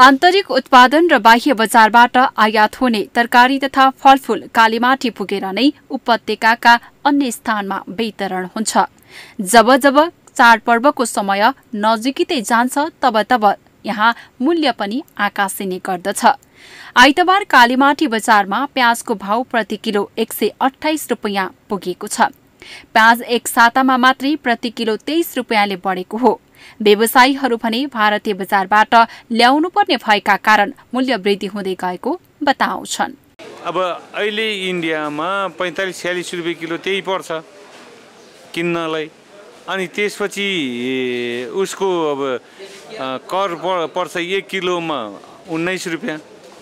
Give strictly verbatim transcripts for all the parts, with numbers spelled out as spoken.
आन्तरिक उत्पादन र बाह्य बजारबाट आयात हुने तरकारी तथा फलफूल कालीमाटी पुगेर नै उपत्यकाका अन्य स्थानमा वितरण हुन्छ। जब जब चाडपर्वको समय नजिकै जान्छ तब तब यहाँ मूल्य पनि आकाशिने गर्दछ। आइतबार कालीमाटी बजारमा प्याजको भाव प्रति किलो एक सय अठाइस रुपियाँ पुगेको छ। प्याज एक सातामा मात्रै प्रति किलो तेइस रुपियाँले बढेको हो। व्यवसायीहरू भने भारतीय बजारबाट ल्याउनु पर्ने भएका कारण मूल्य वृद्धि हुँदै गएको बताउँछन्। अब अहिले इन्डियामा पैंतालीस छयालीस रुपियाँ किलो त्यही पर्छ किन्नलाई, अनि त्यसपछि उसको अब कर पर्छ एक किलोमा उन्नाइस रुपियाँ,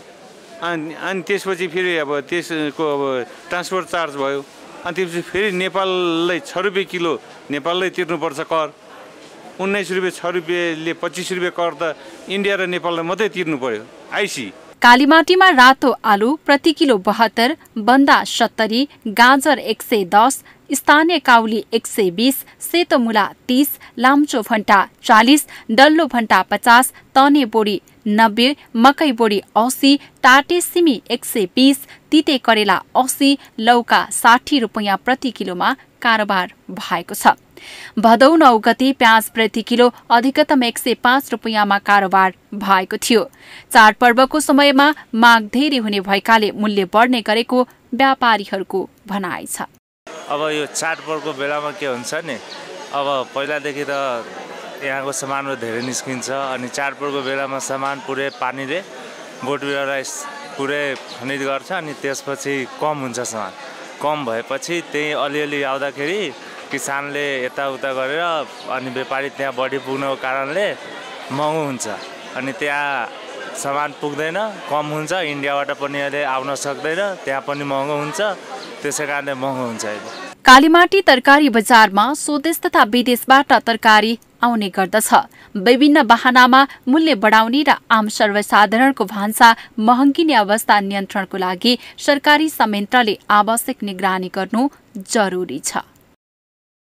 अनि अनि त्यसपछि फेरि अब त्यसको अब ट्रान्सपोर्ट चार्ज भयो, अनि त्यसपछि फेरि नेपाललाई छ रुपियाँ किलो नेपाललाई तिर्नुपर्छ कर। उन्नाइस रुपियाँ छ रुपियाँले पच्चिस रुपियाँ कर त इन्डिया र नेपाललाई मात्रै तिर्नु पर्यो आइसी। कालीमाटीमा रातो आलु प्रति किलो बहत्तर, बन्दा सत्तरी, गाजर एक सय दस, स्थानीय काउली एक सय बीस, सेतो मुला तीस, लाम्चो भण्टा चालिस, डल्लो भण्टा पचास, तने बोडी नब्बे, मकै बोडी अस्सी, टाटे सिमी एक सय बीस, तिते करेला अस्सी, लौका साठी रुपियाँ प्रति किलोमा कारोबार भएको छ। भदौ नौ गते प्याज प्रति किलो अधिकतम एक सय पाँच रुपियाँमा कारोबार भएको थियो। चाडपर्वको समयमा माग धेरै हुने भएकाले मूल्य बढ्ने गरेको व्यापारीहरूको भनाइ छ। अब यो चाडपर्वको बेलामा के हुन्छ नि, अब पहिलादेखि त यहाँको सामानहरू धेरै निस्किन्छ, अनि चाडपर्वको बेलामा सामान पुरै पानीले बोट बिरुवालाई पुरै खनित गर्छ, अनि त्यसपछि कम हुन्छ सामान। कम भएपछि त्यही अलिअलि आउँदाखेरि किसानले यताउता गरेर अनि व्यापारी त्यहाँ बढी पुग्नको कारणले महँगो हुन्छ, अनि त्यहाँ सामान पुग्दैन, कम हुन्छ, इन्डियाबाट पनि अहिले आउन सक्दैन, त्यहाँ पनि महँगो हुन्छ, त्यसै कारणले महँगो हुन्छ अहिले। कालीमाटी तरकारी बजारमा स्वदेश तथा विदेशबाट तरकारी आउने गर्दछ। विभिन्न बहानामा मूल्य बढाउने र आम सर्वसाधारणको भान्सा महँगिने अवस्था नियन्त्रणको लागि सरकारी संयन्त्रले आवश्यक निगरानी गर्नु जरुरी छ।